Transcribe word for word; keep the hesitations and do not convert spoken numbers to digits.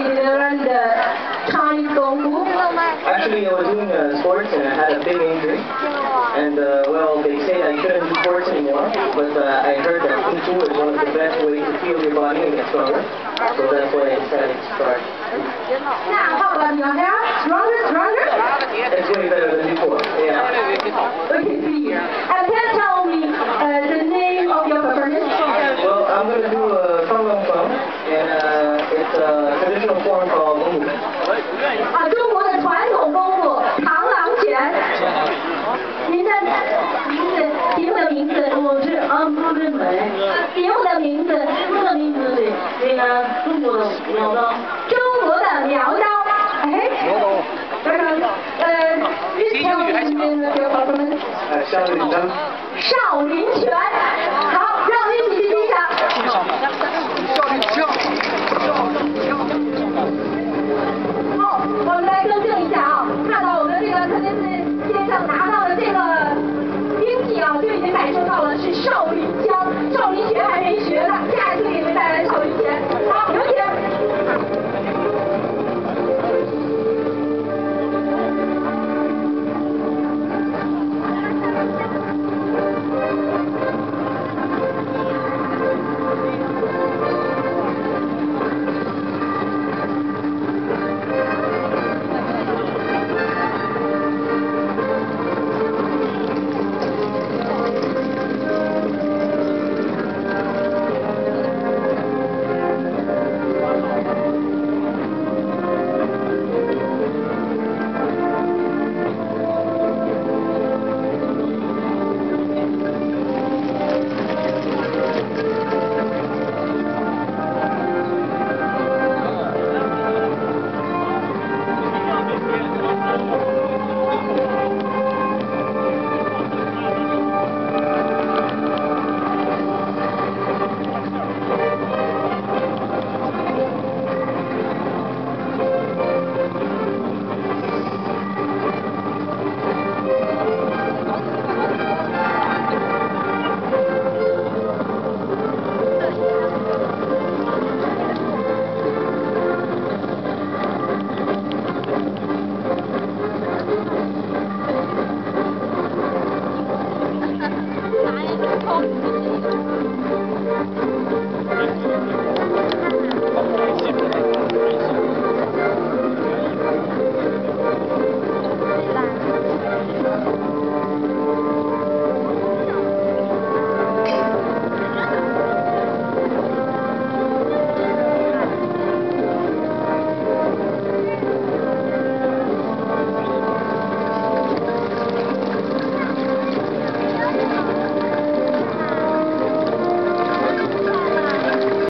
did you learn the Chinese Mien Dao? Actually, I was doing uh, sports and I had a big injury. And, uh, well, they say I shouldn't do sports anymore. But uh, I heard that Kung Fu is one of the best ways to heal your body and get stronger. So that's why I decided to start. Now, how about your hair? Stronger, stronger? It's way better than before. Yeah. We can see. And can you tell me uh, the name of your performance? Well, I'm going to do a Tang Lang Bom Bu, and uh, it's a traditional form called Bom Bu. 啊，中国的传统功夫螳螂拳。您的名字，节目的名字，我是啊，不是美。节目的名字，节目的名字是那个中国的苗刀。中国的苗刀，哎。这个呃，这条名字叫什么？ 呃，少林拳。 少林拳。好，让我们一起欣赏。 少林拳。